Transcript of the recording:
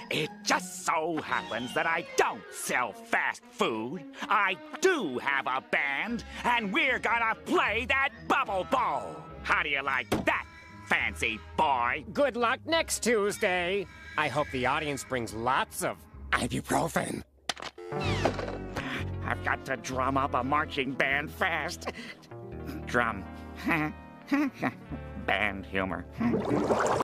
It just so happens that I don't sell fast food. I do have a band, and we're gonna play that Bubble Bowl. How do you like that, fancy boy? Good luck next Tuesday. I hope the audience brings lots of ibuprofen. I've got to drum up a marching band fast. Drum. Band humor.